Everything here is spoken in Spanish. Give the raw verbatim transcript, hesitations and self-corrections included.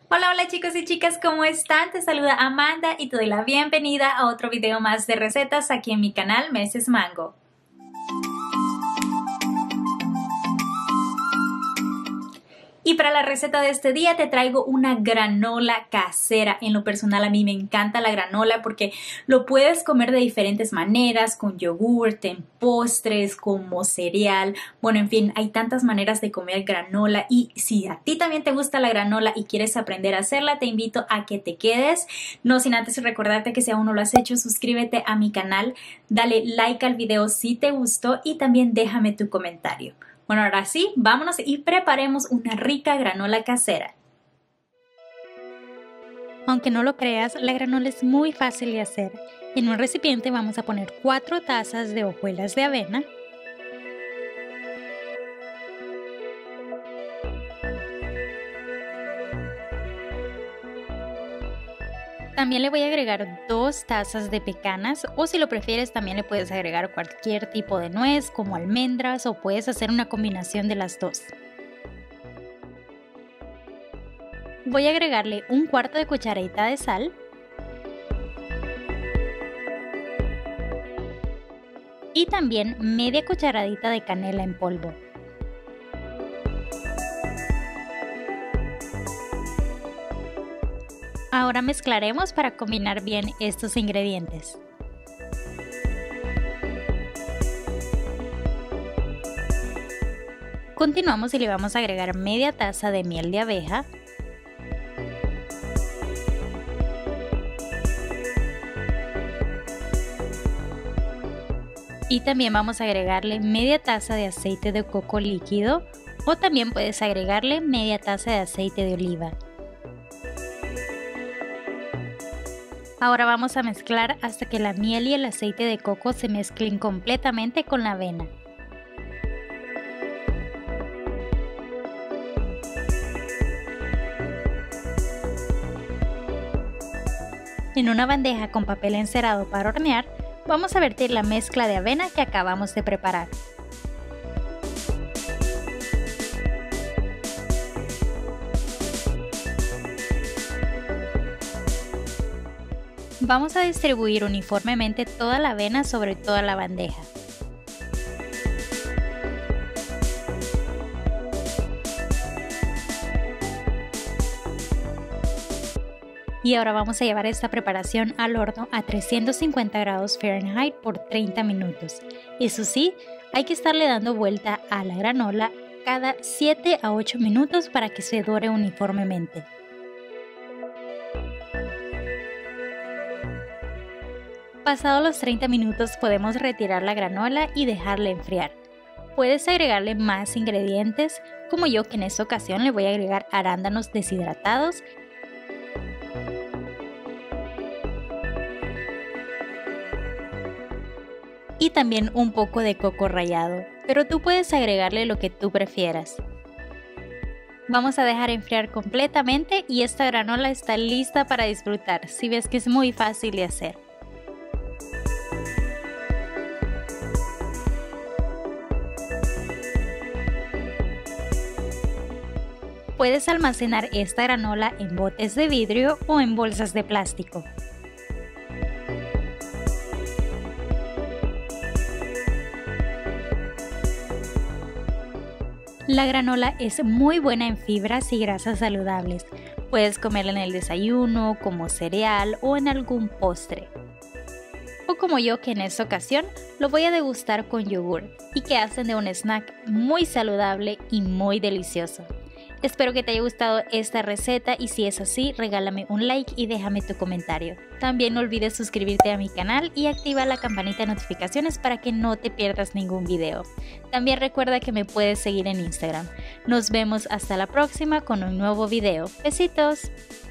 Hola, hola chicos y chicas, ¿cómo están? Te saluda Amanda y te doy la bienvenida a otro video más de recetas aquí en mi canal Meses Mango. Y para la receta de este día te traigo una granola casera. En lo personal a mí me encanta la granola porque lo puedes comer de diferentes maneras, con yogurt, en postres, como cereal. Bueno, en fin, hay tantas maneras de comer granola y si a ti también te gusta la granola y quieres aprender a hacerla, te invito a que te quedes. No sin antes recordarte que si aún no lo has hecho, suscríbete a mi canal, dale like al video si te gustó y también déjame tu comentario. Bueno, ahora sí, vámonos y preparemos una rica granola casera. Aunque no lo creas, la granola es muy fácil de hacer. En un recipiente vamos a poner cuatro tazas de hojuelas de avena, también le voy a agregar dos tazas de pecanas o si lo prefieres también le puedes agregar cualquier tipo de nuez como almendras o puedes hacer una combinación de las dos. Voy a agregarle un cuarto de cucharadita de sal y también media cucharadita de canela en polvo. Ahora mezclaremos para combinar bien estos ingredientes. Continuamos y le vamos a agregar media taza de miel de abeja, y también vamos a agregarle media taza de aceite de coco líquido o también puedes agregarle media taza de aceite de oliva. Ahora vamos a mezclar hasta que la miel y el aceite de coco se mezclen completamente con la avena. En una bandeja con papel encerado para hornear, vamos a vertir la mezcla de avena que acabamos de preparar. Vamos a distribuir uniformemente toda la avena sobre toda la bandeja. Y ahora vamos a llevar esta preparación al horno a trescientos cincuenta grados Fahrenheit por treinta minutos. Eso sí, hay que estarle dando vuelta a la granola cada siete a ocho minutos para que se dore uniformemente. Pasados los treinta minutos podemos retirar la granola y dejarla enfriar. Puedes agregarle más ingredientes, como yo que en esta ocasión le voy a agregar arándanos deshidratados y también un poco de coco rallado, pero tú puedes agregarle lo que tú prefieras. Vamos a dejar enfriar completamente y esta granola está lista para disfrutar, si ves que es muy fácil de hacer. Puedes almacenar esta granola en botes de vidrio o en bolsas de plástico. La granola es muy buena en fibras y grasas saludables. Puedes comerla en el desayuno, como cereal o en algún postre. O como yo que en esta ocasión lo voy a degustar con yogur y que hacen de un snack muy saludable y muy delicioso. Espero que te haya gustado esta receta y si es así, regálame un like y déjame tu comentario. También no olvides suscribirte a mi canal y activa la campanita de notificaciones para que no te pierdas ningún video. También recuerda que me puedes seguir en Instagram. Nos vemos hasta la próxima con un nuevo video. Besitos.